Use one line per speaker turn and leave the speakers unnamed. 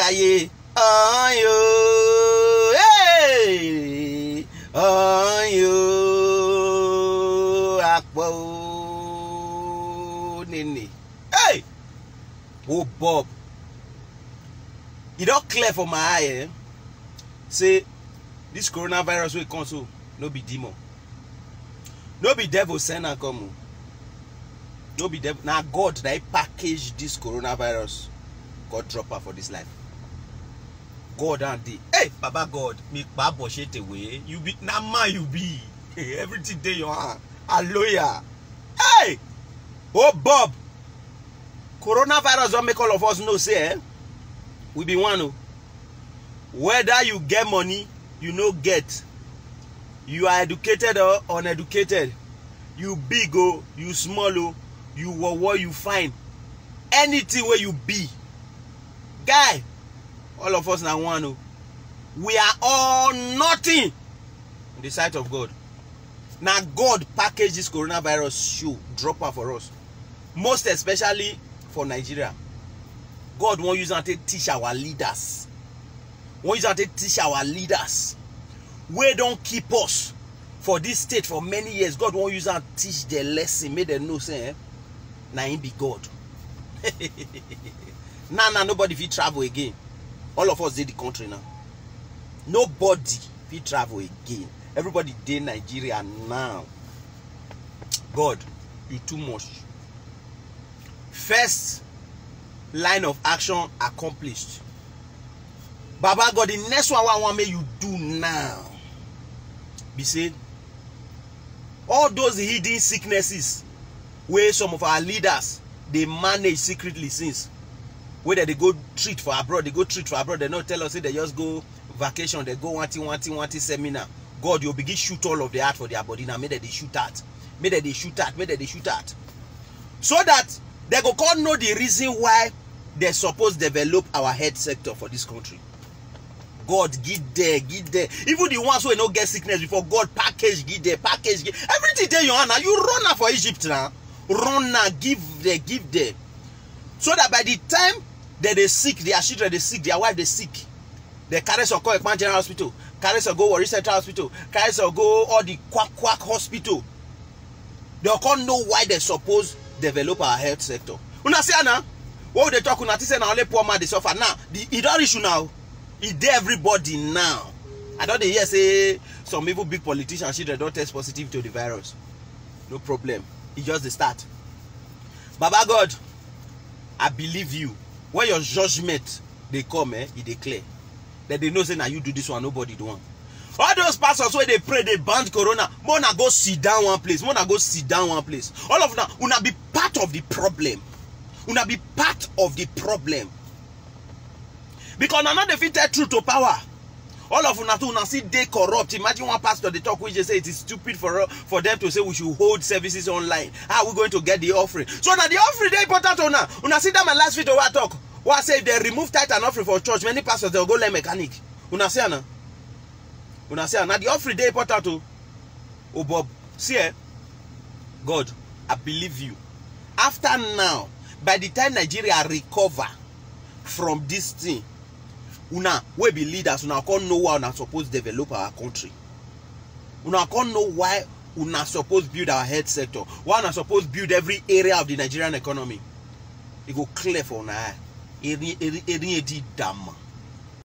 Jaye. Ayo. Hey. Ayo. Akpo. Nini. Hey. Oh, Bob. It don't clear for my eye, eh? Say, this coronavirus will come so, no be demon. No be devil send and come. No be devil. Now God, they package this coronavirus. God drop her for this life. God and the hey, Baba God, make Baba shit away. You be now man you be. Hey, everything day you are. Hallelujah. Hey! Oh Bob. Coronavirus don't make all of us know, say, eh? We be one. Whether you get money, you no get. You are educated or uneducated. You big oh, you small oh, you what you find. Anything where you be. Guy, all of us now one oh. We are all nothing in the sight of God. Now God package this coronavirus show, drop her for us. Most especially for Nigeria. God won't use it to teach our leaders. Won't use it to teach our leaders. We don't keep us for this state for many years. God won't use it to teach their lesson. Make them know say, eh? Now him be God. Now nobody fit travel again. All of us did the country now. Nobody fit travel again. Everybody did Nigeria now. God, you too much. First line of action accomplished. Baba God, the next one I want me you do now. Be said, all those hidden sicknesses where some of our leaders they manage secretly since whether they go treat for abroad, they don't tell us they just go vacation, they go wanty seminar. God, you'll begin shoot all of the art for their body now. May they shoot at. So that they go can't know the reason why they're supposed to develop our health sector for this country. God, get there. Even the ones who don't get sickness before, God package, get there. Everything there you are now. You run now for Egypt now. Run now, give there. So that by the time that they sick, their children they sick, their wife they sick, they carry some go Ekman General Hospital, carry some go Warri Central Hospital, carry some go all the quack hospital. They can't know why they suppose develop our health sector. Una see now, what they talk una say now only poor man they suffer now. It don't issue now. It dey everybody now. I don't hear say some evil big politicians children don't test positive to the virus. No problem. It's just the start. Baba God, I believe you. When your judgment they come, it declare that they know say now you do this one, nobody do one. All those pastors where they pray, they ban corona. Mona go sit down one place. All of them, una be part of the problem. Because now they fit tell truth to power. All of una see they corrupt. Imagine one pastor they talk which they say it is stupid for them to say we should hold services online. How are we going to get the offering? So now the offering they important on now. Una see that my last video I talk. What I say if they remove tithe and offering for church, many pastors they'll go learn mechanic. Una see now. Now the offering they important to. Oh Bob, see God, I believe you. After now, by the time Nigeria recover from this thing, una we be leaders, una can't know why una supposed to develop our country. Una can't know why una supposed to build our health sector. Why una supposed to build every area of the Nigerian economy. It go clear for una. Eri dama.